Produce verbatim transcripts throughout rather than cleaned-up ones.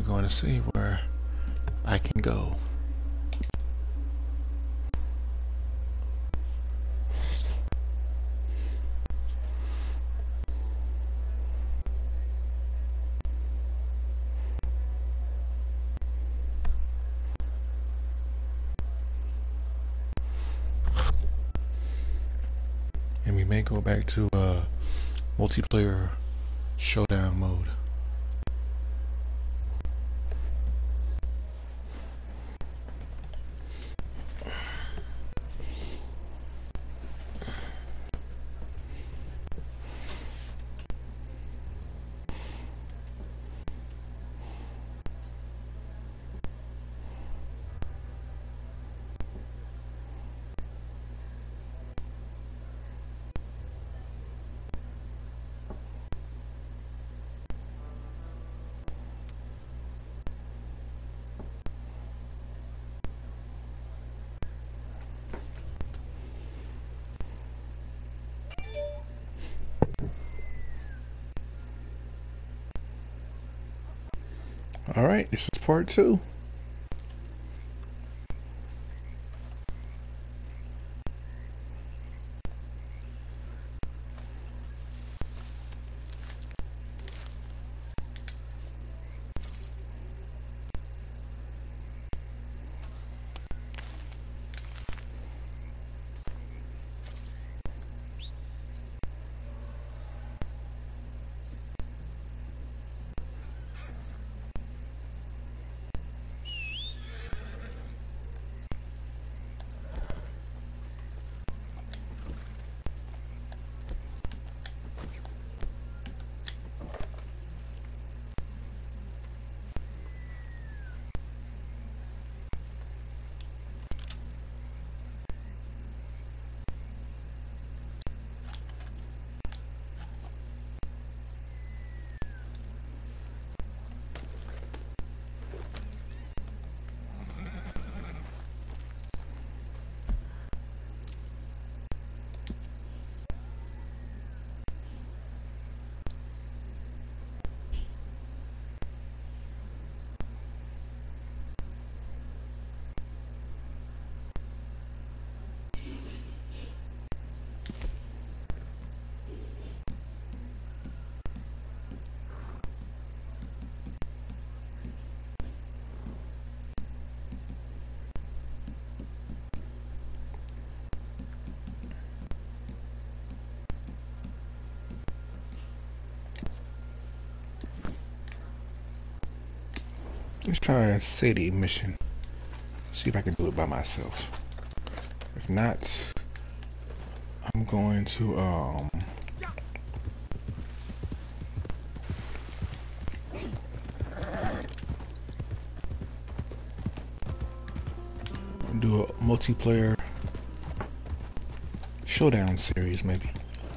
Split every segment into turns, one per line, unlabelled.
going to see where I can go. And we may go back to uh, multiplayer showdown mode. All right, this is part two. Let's try a city mission. See if I can do it by myself. If not, I'm going to um do a multiplayer showdown series maybe.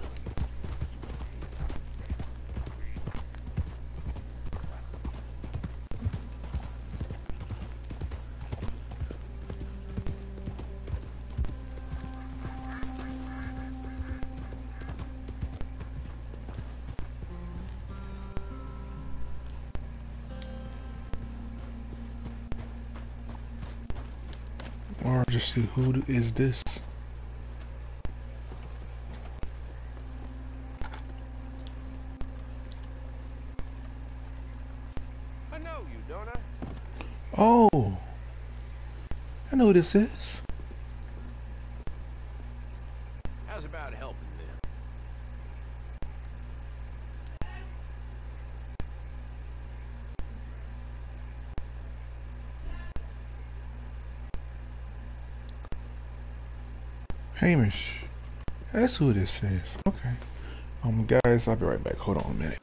Or just see who is this.
I know you, don't I?
Oh, I know who this is.
How's about helping them?
Hamish. That's who this is. Okay. Um, guys, I'll be right back. Hold on a minute.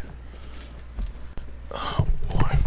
Oh boy.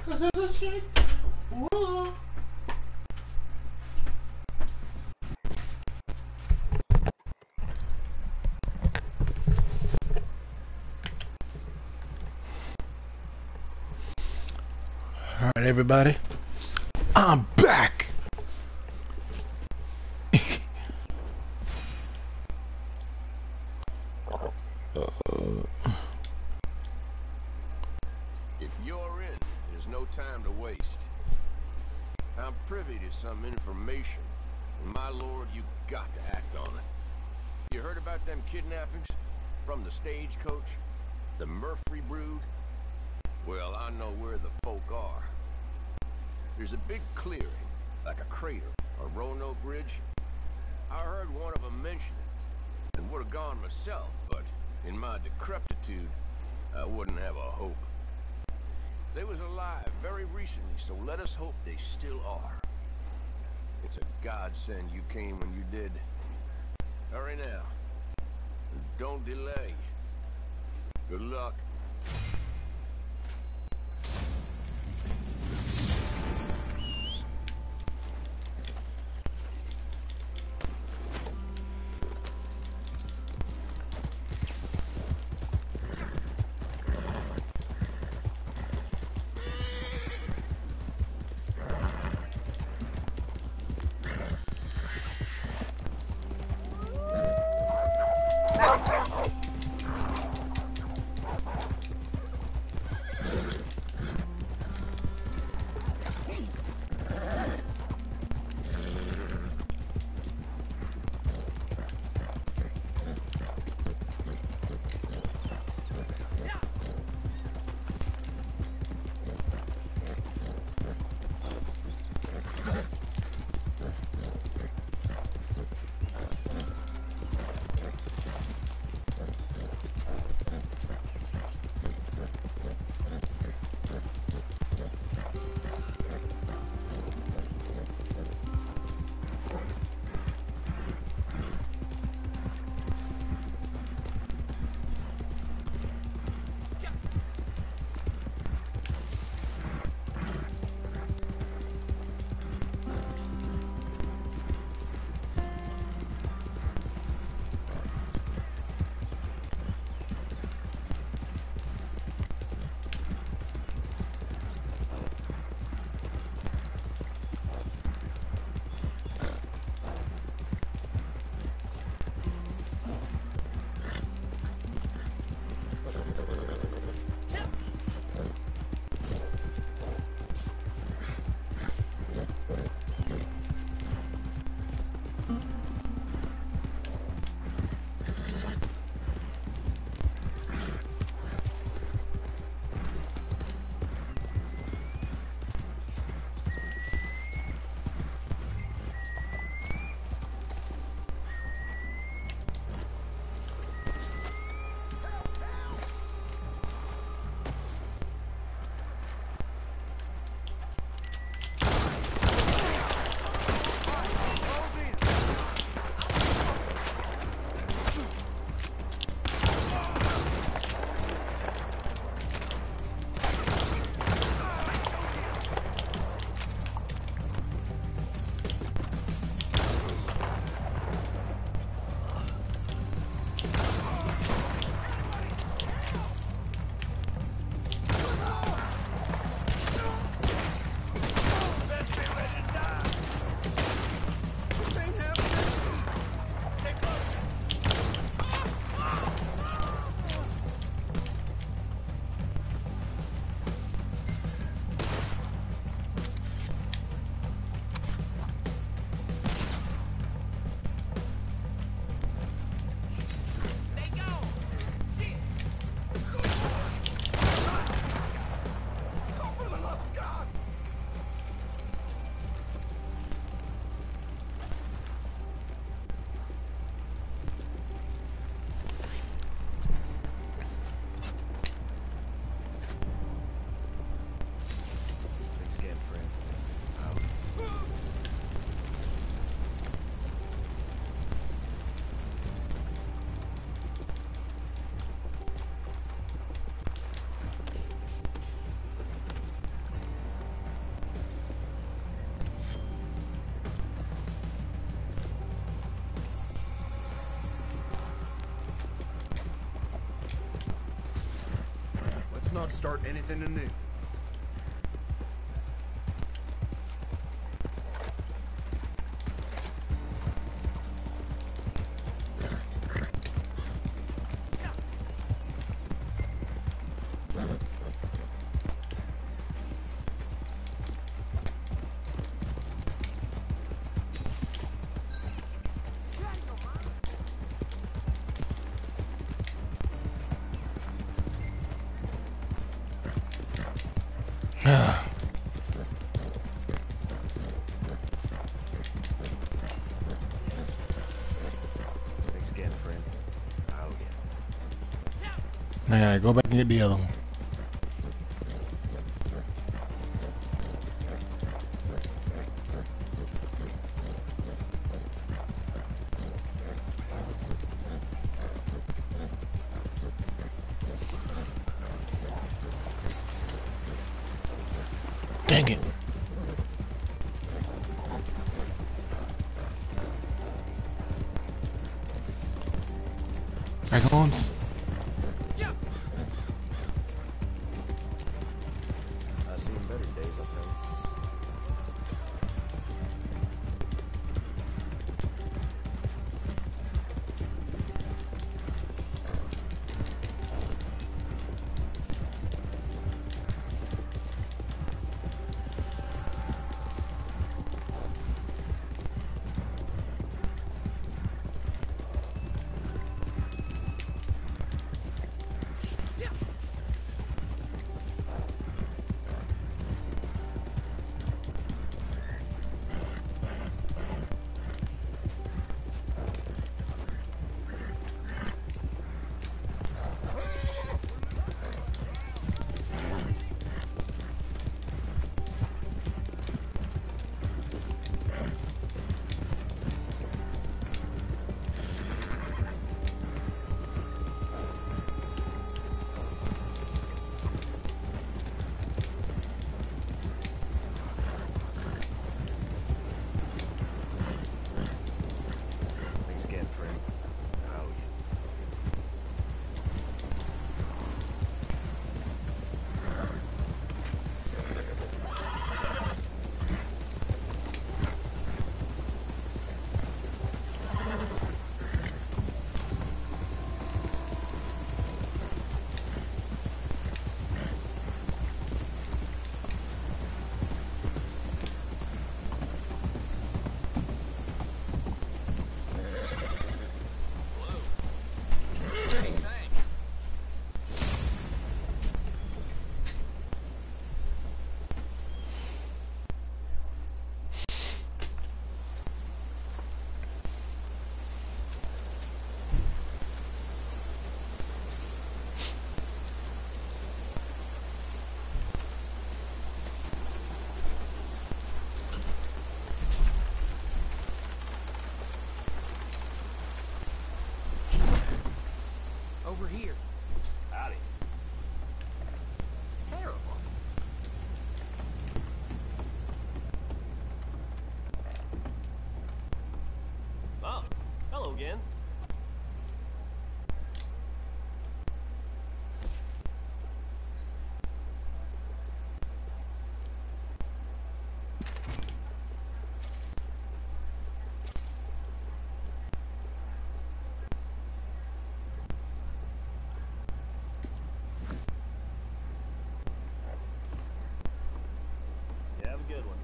Cause there's a shit. Whoa. All right, everybody. I'm back.
If you're in, there's no time to waste. I'm privy to some information, and my lord, you got to act on it. You heard about them kidnappings? From the stagecoach? The Murphy brood? Well, I know where the folk are. There's a big clearing, like a crater, on Roanoke Ridge. I heard one of them mention it, and would have gone myself, but in my decrepitude, I wouldn't have a hope. They was alive very recently, so let us hope they still are. It's a godsend you came when you did. Hurry now. And don't delay. Good luck.
not start anything anew.
Thanks again, friend. Oh, yeah.
Now I gotta go back and get the other one. Dang it. Dragons?
I've seen better days up there. Thanks again, friend. Oh, yeah.
Over here.
Howdy.
Terrible.
Oh, hello again. You have a good one.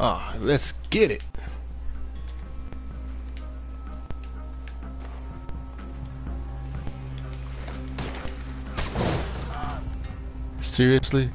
Ah, let's get it. Seriously?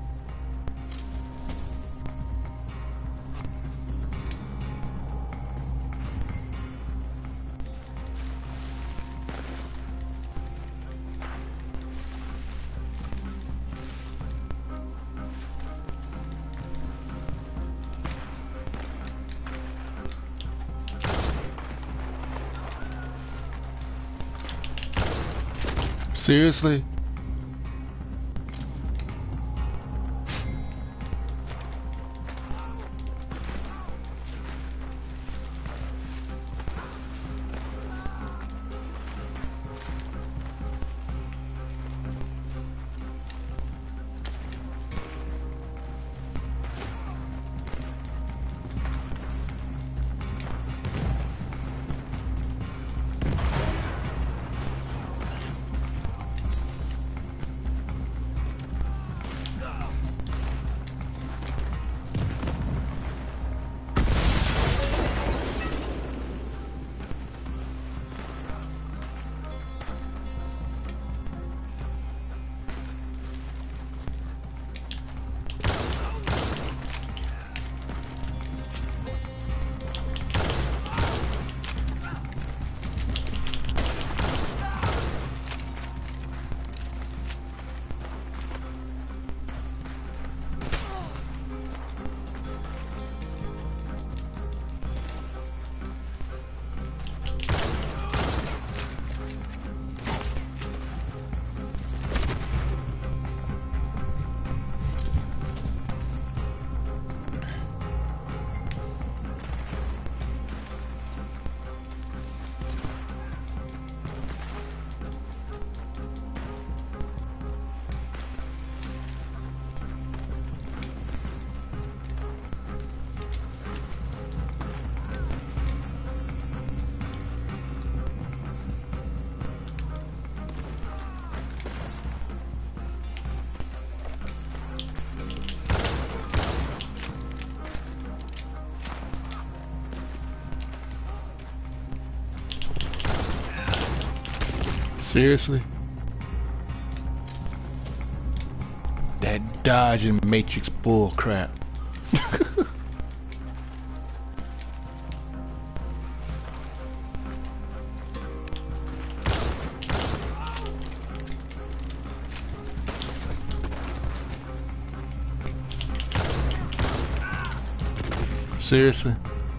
Seriously? Seriously? That dodging Matrix bull crap. Seriously?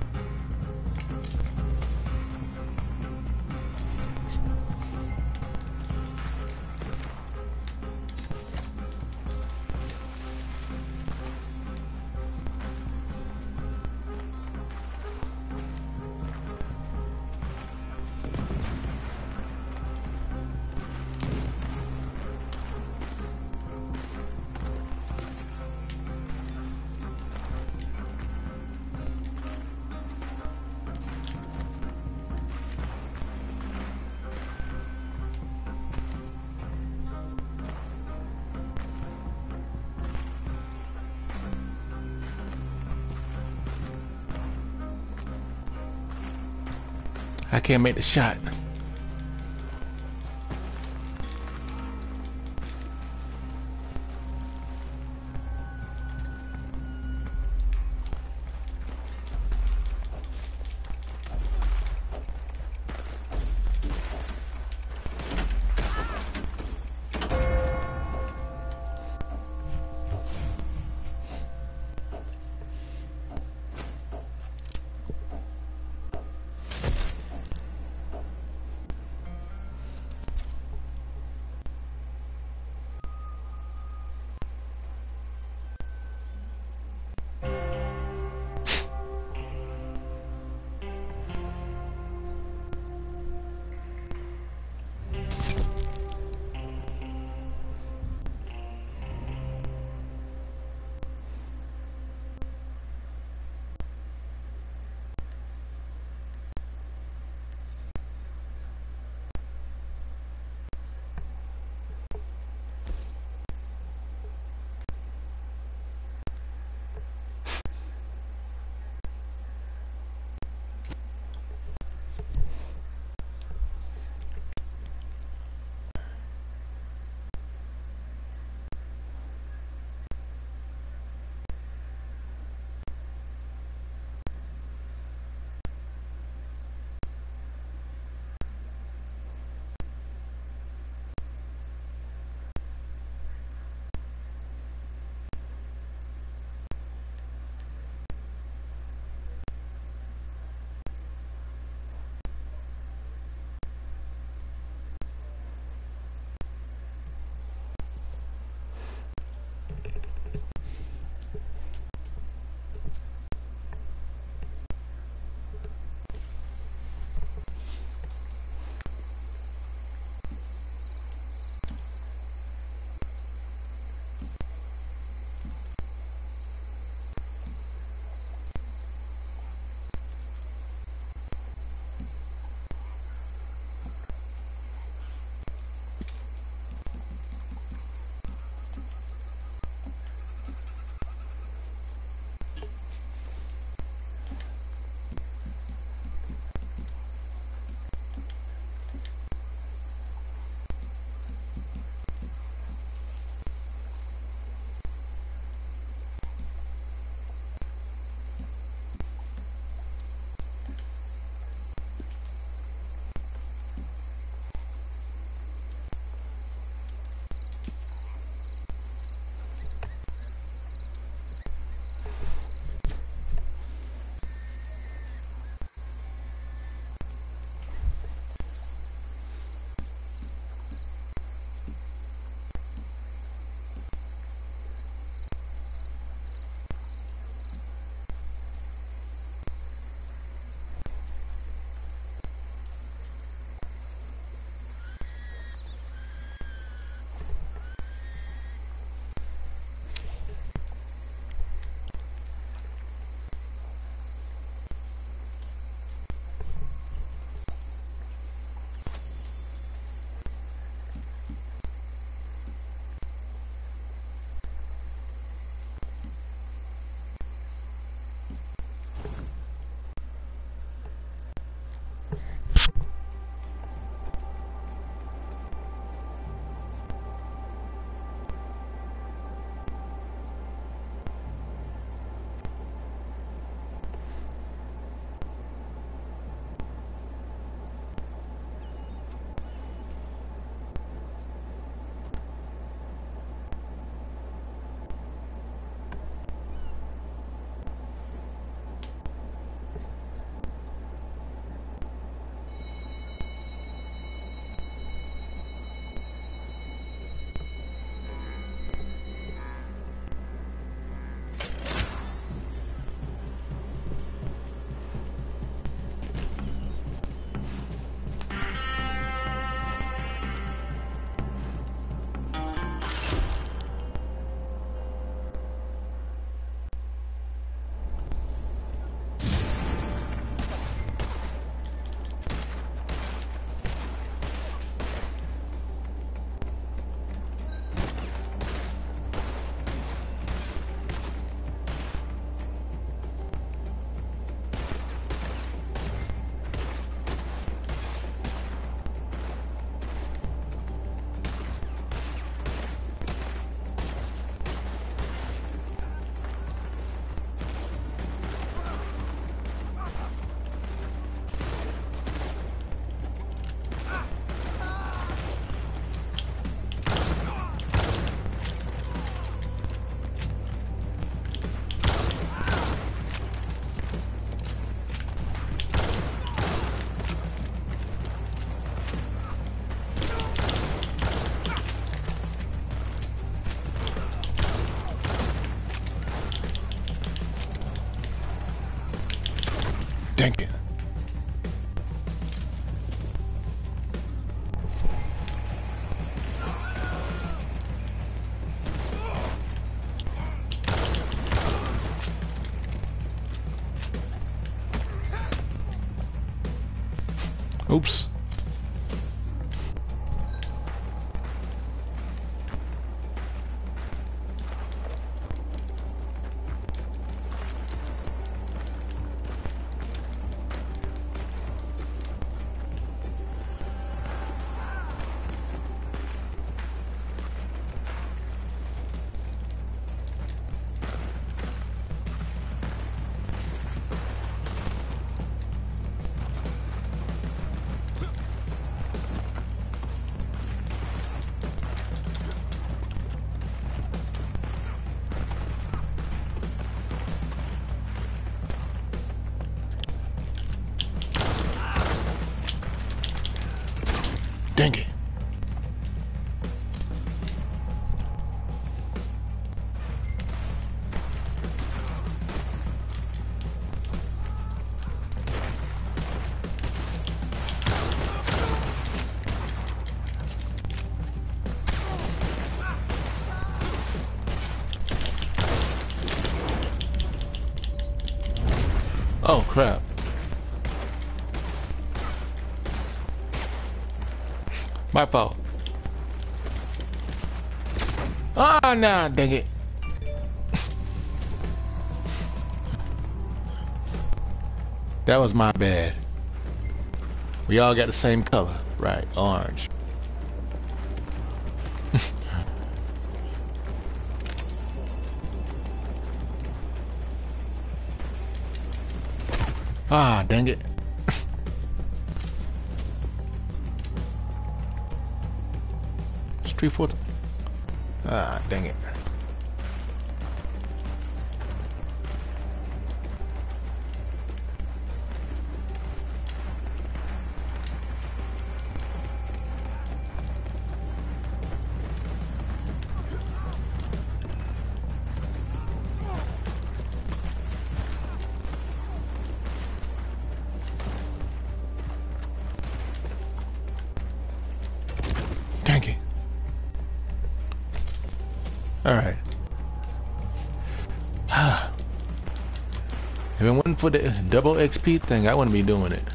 I can't make the shot. Dang it. Oops. Dang it. Oh crap. My fault. Ah, nah, dang it. That was my bad. We all got the same color, right? Orange. Ah, dang it. Street foot. Ah, dang it. Dang it. All right. If it wasn't for the double X P thing, I wouldn't be doing it.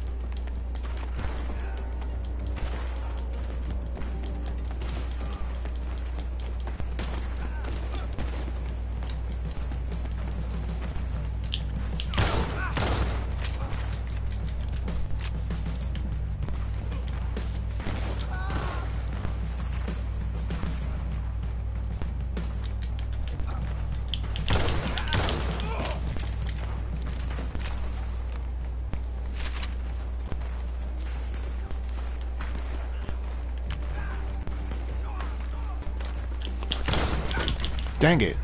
Dang it.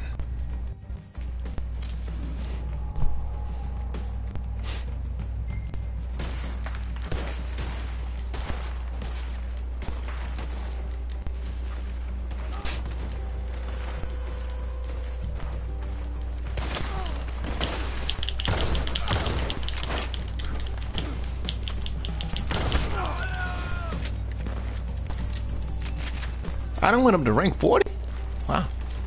I done went up to rank forty? Wow.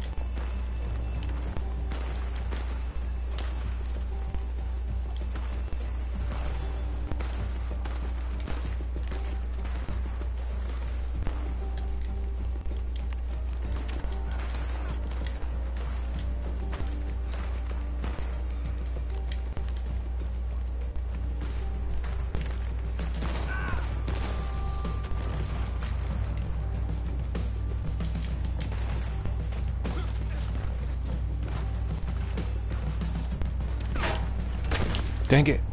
Dang it.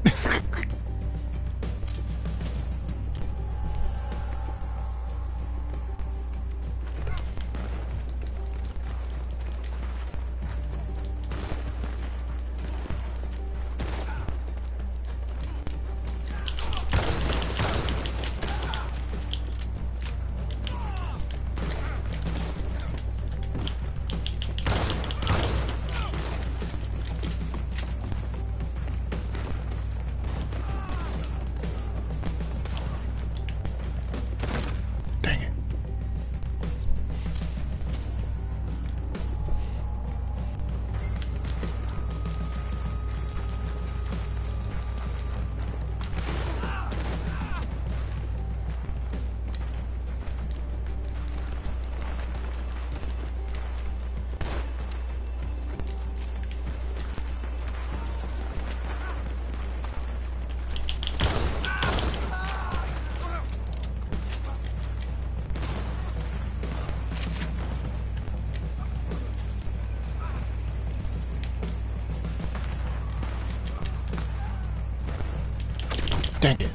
Dang it.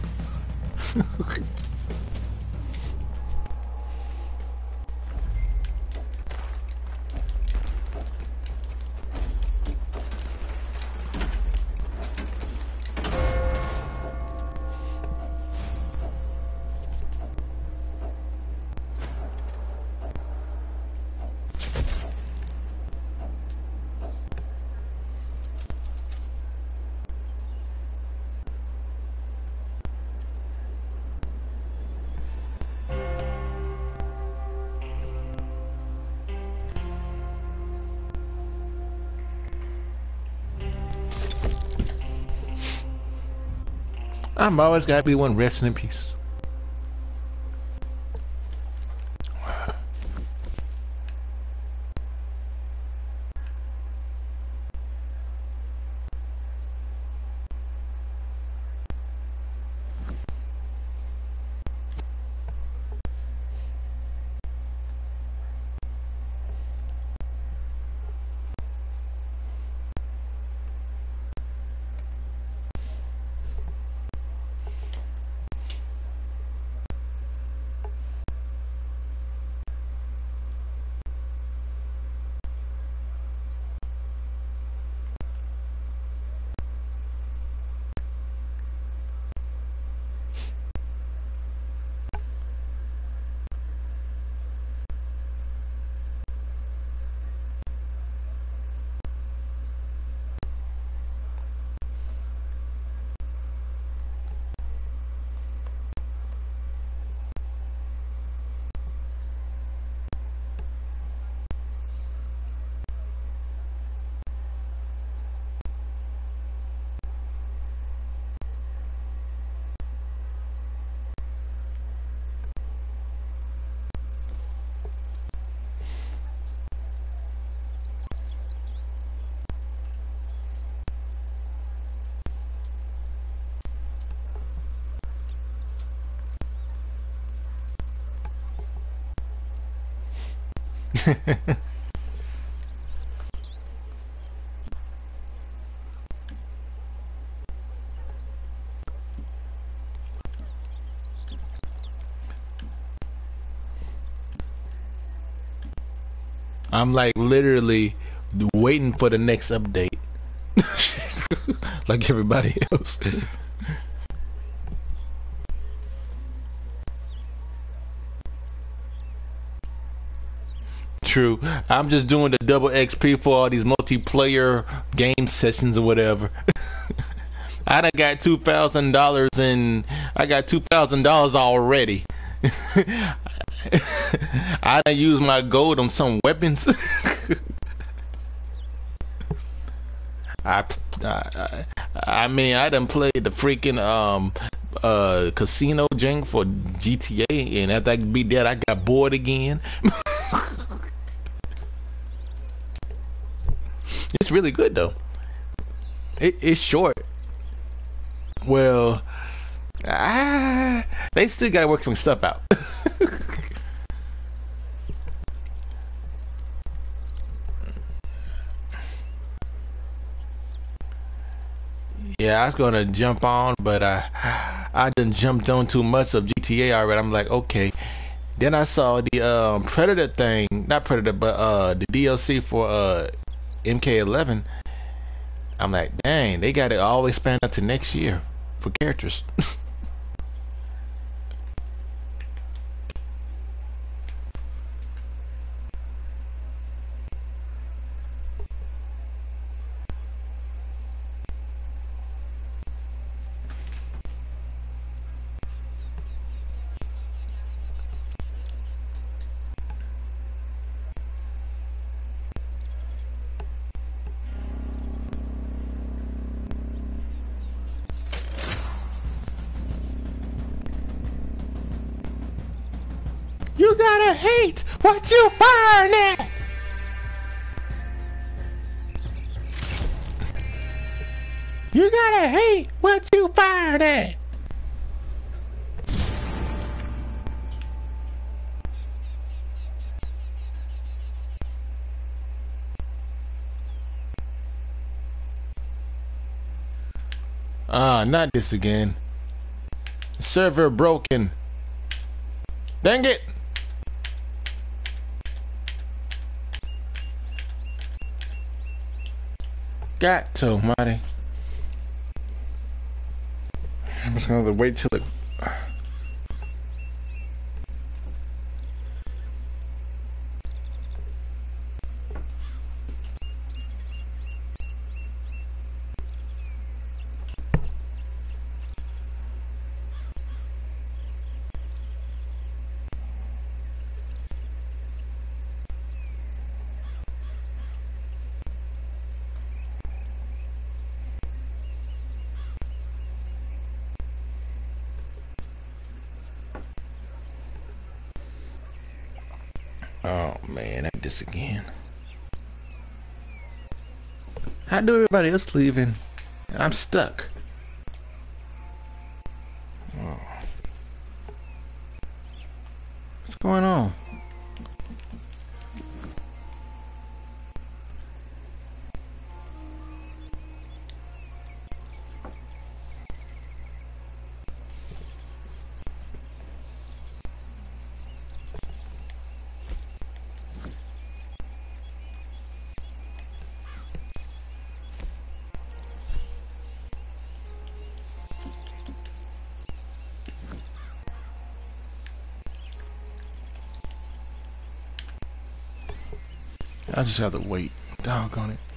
I'm always gotta be one resting in peace. I'm like literally waiting for the next update. Like everybody else. True. I'm just doing the double X P for all these multiplayer game sessions or whatever. I done got two thousand dollars and I got two thousand dollars already. I done used my gold on some weapons. I, I, I mean, I done played the freaking um uh casino jank for G T A, and after I beat that, I got bored again. It's really good though. It, it's short. Well, ah, they still gotta work some stuff out. Yeah, I was gonna jump on, but I I done jumped on too much of G T A already. I'm like, okay. Then I saw the um, Predator thing, not Predator, but uh, the D L C for uh, M K eleven. I'm like, dang, they got it all expanded up to next year for characters. You gotta hate what you burn at. You gotta hate what you burn at. Ah, uh, not this again. server broken. Dang it. Got to, Marty. I'm just gonna have to wait till it. Oh man, I did this again. How do everybody else leaving? I'm stuck. Oh. What's going on? I just have to wait. Doggone it.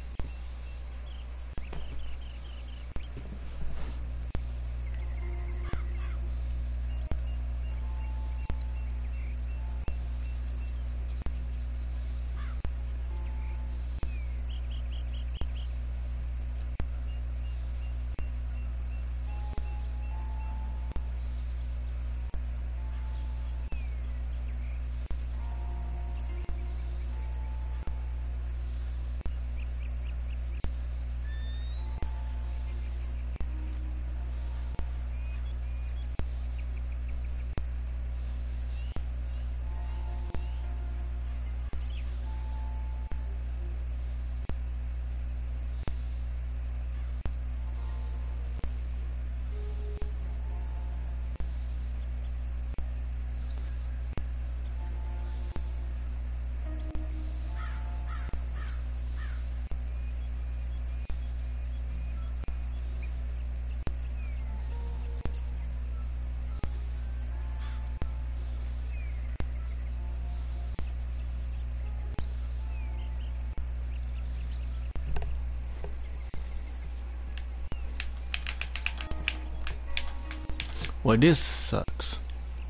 Well, this sucks.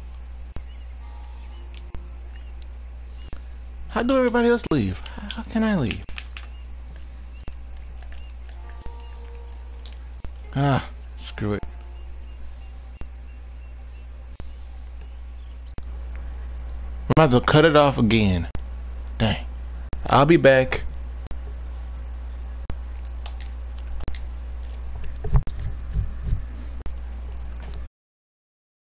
How do everybody else leave? How can I leave? Ah, screw it. I'm about to cut it off again. Dang. I'll be back.